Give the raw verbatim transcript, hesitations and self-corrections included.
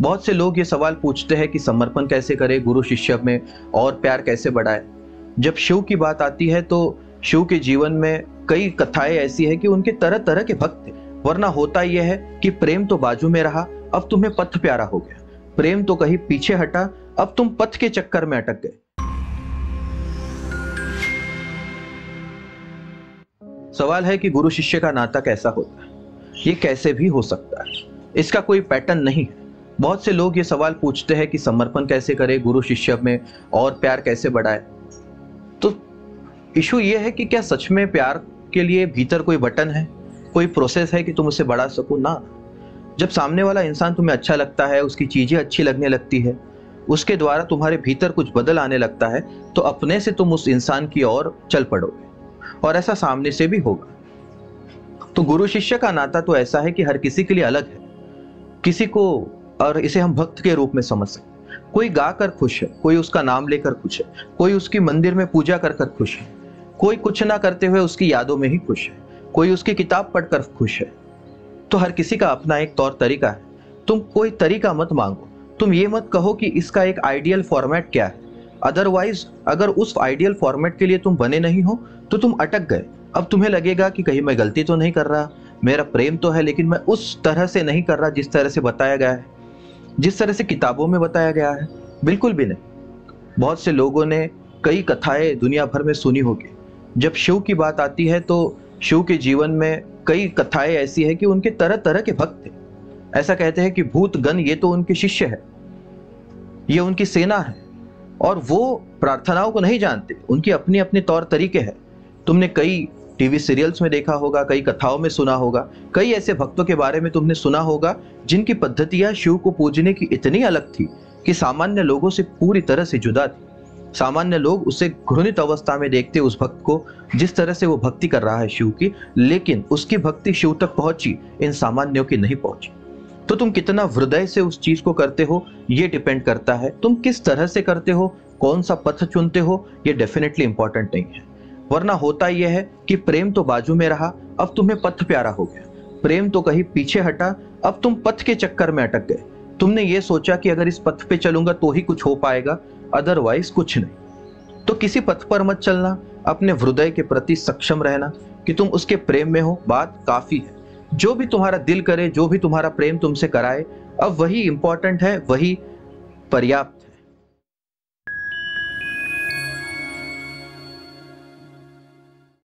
बहुत से लोग ये सवाल पूछते हैं कि समर्पण कैसे करें गुरु शिष्य में और प्यार कैसे बढ़ाए। जब शिव की बात आती है तो शिव के जीवन में कई कथाएं ऐसी है कि उनके तरह तरह के भक्त थे, वरना होता यह है कि प्रेम तो बाजू में रहा, अब तुम्हें पथ प्यारा हो गया। प्रेम तो कहीं पीछे हटा, अब तुम पथ के चक्कर में अटक गए। सवाल है कि गुरु शिष्य का नाता कैसा होता है, ये कैसे भी हो सकता है, इसका कोई पैटर्न नहीं है। बहुत से लोग ये सवाल पूछते हैं कि समर्पण कैसे करें गुरु शिष्य में और प्यार कैसे बढ़ाए। तो इशू ये है कि क्या सच में प्यार के लिए भीतर कोई बटन है, कोई प्रोसेस है कि तुम उसे बढ़ा सको ना। जब सामने वाला इंसान तुम्हें अच्छा लगता है, उसकी चीजें अच्छी लगने लगती है, उसके द्वारा तुम्हारे भीतर कुछ बदल आने लगता है, तो अपने से तुम उस इंसान की ओर चल पड़ोगे और ऐसा सामने से भी होगा। तो गुरु शिष्य का नाता तो ऐसा है कि हर किसी के लिए अलग है, किसी को, और इसे हम भक्त के रूप में समझ सकते हैं। कोई गाकर खुश है, कोई उसका नाम लेकर खुश है, कोई उसकी मंदिर में पूजा कर कर खुश है, कोई कुछ ना करते हुए उसकी यादों में ही खुश है, कोई उसकी किताब पढ़कर खुश है। तो हर किसी का अपना एक तौर तरीका है। तुम कोई तरीका मत मांगो, तुम ये मत कहो कि इसका एक आइडियल फॉर्मेट क्या है। अदरवाइज अगर उस आइडियल फॉर्मेट के लिए तुम बने नहीं हो तो तुम अटक गए। अब तुम्हें लगेगा कि कहीं मैं गलती तो नहीं कर रहा, मेरा प्रेम तो है लेकिन मैं उस तरह से नहीं कर रहा जिस तरह से बताया गया है, जिस तरह से किताबों में बताया गया है। बिल्कुल भी नहीं। बहुत से लोगों ने कई कथाएं दुनिया भर में सुनी होगी। जब शिव की बात आती है तो शिव के जीवन में कई कथाएं ऐसी है कि उनके तरह तरह के भक्त थे। ऐसा कहते हैं कि भूत गण ये तो उनके शिष्य है, ये उनकी सेना है, और वो प्रार्थनाओं को नहीं जानते, उनकी अपनी अपने तौर तरीके हैं। तुमने कई टीवी सीरियल्स में देखा होगा, कई कथाओं में सुना होगा, कई ऐसे भक्तों के बारे में तुमने सुना होगा जिनकी पद्धतियां शिव को पूजने की इतनी अलग थी कि सामान्य लोगों से पूरी तरह से जुदा थी। सामान्य लोग उसे घृणित अवस्था में देखते उस भक्त को, जिस तरह से वो भक्ति कर रहा है शिव की, लेकिन उसकी भक्ति शिव तक पहुंची, इन सामान्यों की नहीं पहुंची। तो तुम कितना हृदय से उस चीज को करते हो ये डिपेंड करता है। तुम किस तरह से करते हो, कौन सा पथ चुनते हो, ये डेफिनेटली इंपॉर्टेंट नहीं है। वरना होता यह है कि प्रेम तो बाजू में रहा, अब तुम्हें पथ प्यारा हो गया। प्रेम तो कहीं पीछे हटा, अब तुम पथ के चक्कर में अटक गए। तुमने ये सोचा कि अगर इस पथ पे चलूंगा तो ही कुछ हो पाएगा, अदरवाइज कुछ नहीं। तो किसी पथ पर मत चलना, अपने हृदय के प्रति सक्षम रहना कि तुम उसके प्रेम में हो, बात काफी है। जो भी तुम्हारा दिल करे, जो भी तुम्हारा प्रेम तुमसे कराए, अब वही इंपॉर्टेंट है, वही पर्याप्त।